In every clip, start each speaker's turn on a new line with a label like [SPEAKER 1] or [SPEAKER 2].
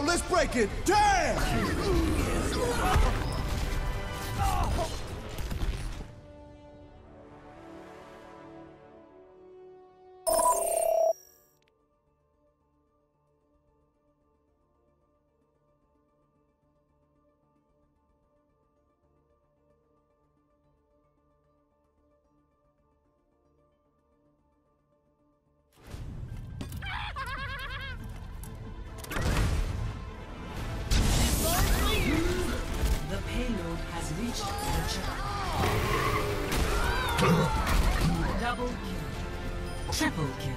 [SPEAKER 1] let's break it! Damn!
[SPEAKER 2] The payload has reached the checkpoint. Double kill. Triple kill.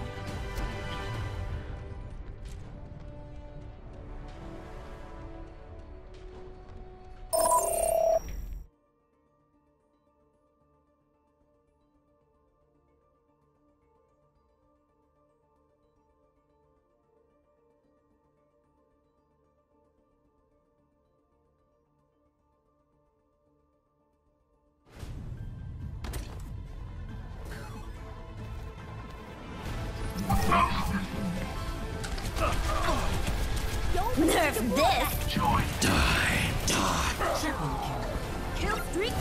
[SPEAKER 3] Nerf this!
[SPEAKER 1] Join. Die.
[SPEAKER 2] Triple kill.
[SPEAKER 3] Kill streak!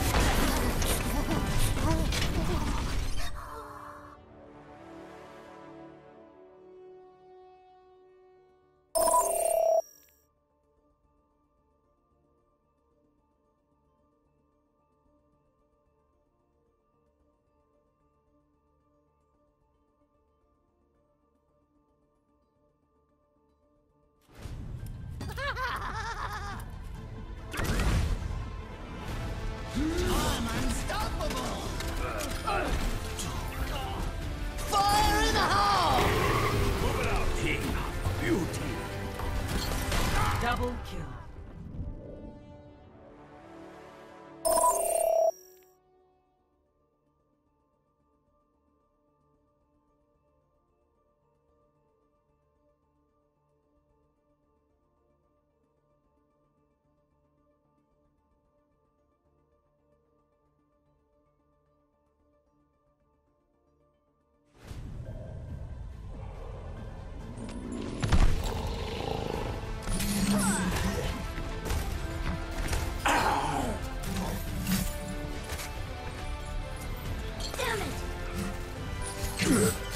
[SPEAKER 1] I'm unstoppable! Fire in the hole! Move it out, King of Beauty!
[SPEAKER 2] Double kill.
[SPEAKER 3] Damn it!